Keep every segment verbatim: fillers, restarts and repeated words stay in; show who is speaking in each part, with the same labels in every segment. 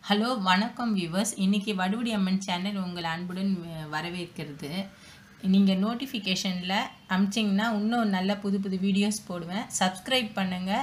Speaker 1: Hello வணக்கம் viewers. இன்றைக்கி வடுவடி அம்மன் channel உங்கள் அன்புடன் வரவேற்கிறது. நீங்கள் நோட்டிஃபிகேஷனில் அமிச்சிங்கன்னா இன்னும் நல்ல புது புது வீடியோஸ் போடுவேன். சப்ஸ்கிரைப் பண்ணுங்கள்,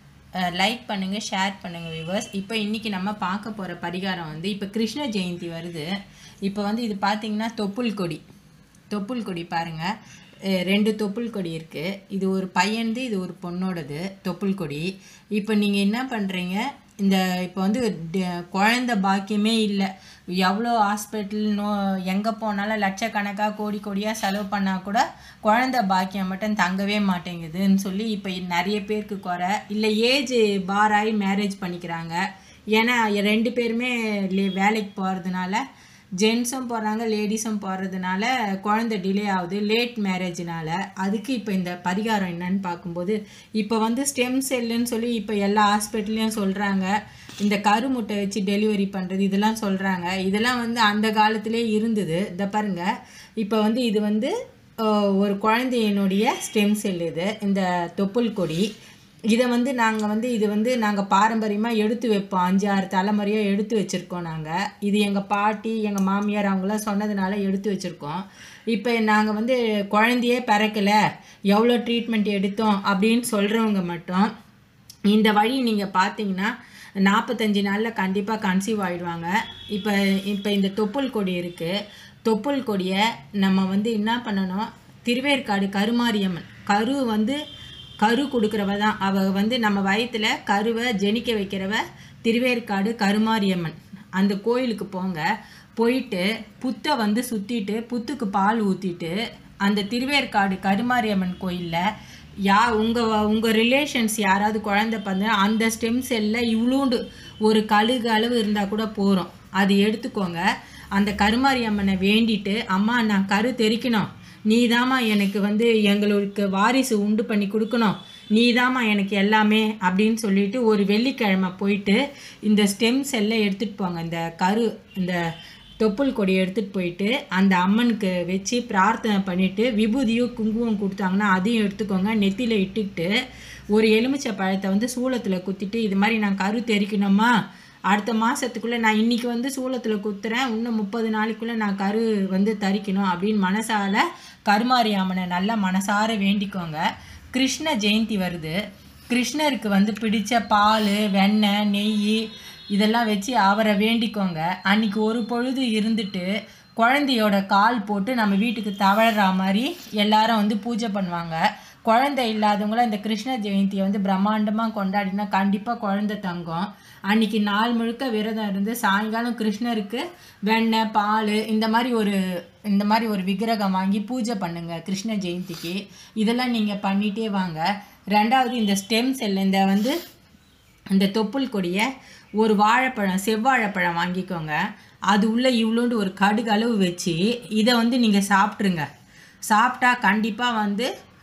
Speaker 1: லைக் பண்ணுங்கள், ஷேர் பண்ணுங்கள் வியூவர்ஸ். இப்போ இன்றைக்கி நம்ம பார்க்க போகிற பரிகாரம் வந்து இப்போ கிருஷ்ண ஜெயந்தி வருது. இப்போ வந்து இது பார்த்திங்கன்னா தொப்புள் கொடி தொப்புள் கொடி பாருங்கள், ரெண்டு தொப்புள் கொடி இருக்குது. இது ஒரு பையன்து, இது ஒரு பொண்ணோடது தொப்புள் கொடி. இப்போ நீங்கள் என்ன பண்ணுறீங்க, இந்த இப்போ வந்து குழந்த பாக்கியமே இல்லை, எவ்வளோ ஹாஸ்பிட்டல் நோ எங்கே போனாலும் லட்சக்கணக்காக கோடி கோடியாக செலவு பண்ணால் கூட குழந்த பாக்கியம் மட்டும் தங்கவே மாட்டேங்குதுன்னு சொல்லி இப்போ நிறைய பேருக்கு குறை இல்லை, ஏஜ் பார் ஆகி மேரேஜ் பண்ணிக்கிறாங்க. ஏன்னா ரெண்டு பேருமே வேலைக்கு போகிறதுனால, ஜென்ஸும் போகிறாங்க லேடிஸும் போகிறதுனால குழந்தை டிலே ஆகுது, லேட் மேரேஜினால். அதுக்கு இப்போ இந்த பரிகாரம் என்னன்னு பார்க்கும்போது, இப்போ வந்து ஸ்டெம் செல்லுன்னு சொல்லி இப்போ எல்லா ஹாஸ்பிட்டல்லையும் சொல்கிறாங்க. இந்த கருமுட்டை வச்சு டெலிவரி பண்ணுறது இதெல்லாம் சொல்கிறாங்க. இதெல்லாம் வந்து அந்த காலத்திலே இருந்தது. இதை பாருங்கள், இப்போ வந்து இது வந்து ஒரு குழந்தையினுடைய ஸ்டெம் செல், இது இந்த தொப்புள் கொடி. இதை வந்து நாங்கள் வந்து இது வந்து நாங்கள் பாரம்பரியமாக எடுத்து வைப்போம், அஞ்சு ஆறு தலைமுறையாக எடுத்து வச்சுருக்கோம் நாங்கள். இது எங்கள் பாட்டி எங்கள் மாமியார் அவங்களாம் சொன்னதுனால எடுத்து வச்சுருக்கோம். இப்போ நாங்கள் வந்து குழந்தையே பிறக்கலை, எவ்வளோ ட்ரீட்மெண்ட் எடுத்தோம் அப்படின்னு சொல்கிறவங்க மட்டும் இந்த வழி நீங்கள் பார்த்தீங்கன்னா நாற்பத்தஞ்சு நாளில் கண்டிப்பாக கன்சீவ் ஆகிடுவாங்க. இப்போ இப்போ இந்த தொப்புள் கொடி இருக்குது. தொப்புள் கொடியை நம்ம வந்து என்ன பண்ணணும், திருவேற்காடு கருமாரியம்மன், கரு வந்து கரு கொடுக்குறவ தான் அவள், வந்து நம்ம வயத்தில் கருவை ஜெனிக்க வைக்கிறவ திருவேற்காடு கருமாரியம்மன். அந்த கோயிலுக்கு போங்க, போயிட்டு புத்தை வந்து சுற்றிட்டு புத்துக்கு பால் ஊற்றிட்டு அந்த திருவேற்காடு கருமாரியம்மன் கோயிலில் யா உங்கள் உங்கள் ரிலேஷன்ஸ் யாராவது குழந்தை பண்ண அந்த ஸ்டெம் செல்லில் இவ்வளோண்டு ஒரு கழுகு அளவு இருந்தால் கூட போகிறோம், அது எடுத்துக்கோங்க. அந்த கருமாரியம்மனை வேண்டிட்டு, அம்மா நான் கரு தெரிக்கணும், நீதாம்மா எனக்கு வந்து எங்களுக்கு வாரிசு உண்டு பண்ணி கொடுக்கணும், நீதாம்மா எனக்கு எல்லாமே அப்படின்னு சொல்லிட்டு ஒரு வெள்ளிக்கிழமை போயிட்டு இந்த ஸ்டெம் செல்லை எடுத்துகிட்டு போங்க. இந்த கரு இந்த தொப்புள் கொடியை எடுத்துகிட்டு போயிட்டு அந்த அம்மனுக்கு வச்சு பிரார்த்தனை பண்ணிவிட்டு விபூதியும் குங்குமம் கொடுத்தாங்கன்னா அதையும் எடுத்துக்கோங்க. நெத்தியில் இட்டுக்கிட்டு ஒரு எலுமிச்சை பழத்தை வந்து சூளத்தில் குத்திட்டு, இது மாதிரி நான் கரு தெரிக்கணுமா, அடுத்த மாதத்துக்குள்ளே நான் இன்றைக்கி வந்து சூளத்தில் குத்துறேன், இன்னும் முப்பது நாளைக்குள்ளே நான் கரு வந்து தரிக்கணும் அப்படின்னு மனசால் கருமாரியம்மனை நல்லா மனசார வேண்டிக்கோங்க. கிருஷ்ண ஜெயந்தி வருது. கிருஷ்ணருக்கு வந்து பிடிச்ச பால் வெண்ணெய் நெய் இதெல்லாம் வச்சு அவரை வேண்டிக்கோங்க. அன்றைக்கி ஒரு பொழுது இருந்துட்டு குழந்தையோட கால் போட்டு நம்ம வீட்டுக்கு தவழற மாதிரி எல்லாரும் வந்து பூஜை பண்ணுவாங்க. குழந்தை இல்லாதவங்கள இந்த கிருஷ்ண ஜெயந்தியை வந்து பிரம்மாண்டமாக கொண்டாடினா கண்டிப்பாக குழந்தை தங்கும். அன்றைக்கி நாள் முழுக்க விரதம் இருந்து சாயங்காலம் கிருஷ்ணருக்கு வெண்ணெய் பால் இந்த மாதிரி ஒரு இந்த மாதிரி ஒரு விக்கிரகம் வாங்கி பூஜை பண்ணுங்கள் கிருஷ்ண ஜெயந்திக்கு. இதெல்லாம் நீங்கள் பண்ணிகிட்டே வாங்க. ரெண்டாவது, இந்த ஸ்டெம் செல் இந்த வந்து இந்த தொப்புள் கொடியை ஒரு வாழைப்பழம் செவ்வாழைப்பழம் வாங்கிக்கோங்க. அது உள்ளே இவ்வளோண்டு ஒரு கடுகு அளவு வச்சு இதை வந்து நீங்கள் சாப்பிட்ருங்க. சாப்பிட்டா கண்டிப்பாக வந்து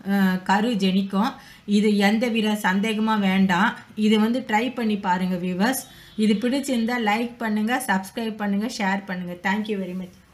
Speaker 1: கரு ஜெனிக்கும். இது எந்த வித சந்தேகமாக வேண்டாம். இது வந்து ட்ரை பண்ணி பாருங்கள் வியூவர்ஸ். இது பிடிச்சிருந்தால் லைக் பண்ணுங்கள், சப்ஸ்கிரைப் பண்ணுங்கள், ஷேர் பண்ணுங்கள். Thank you very much.